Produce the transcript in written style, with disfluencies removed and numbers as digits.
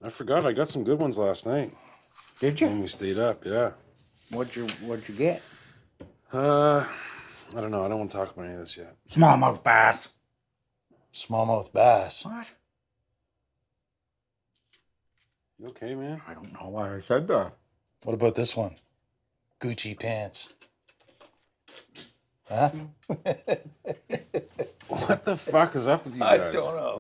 I forgot. I got some good ones last night. Did you? When we stayed up, yeah. What'd you get? I don't know. I don't want to talk about any of this yet. Smallmouth bass. Smallmouth bass. What? You okay, man? I don't know why I said that. What about this one? Gucci pants. Huh? What the fuck is up with you I guys? don't know.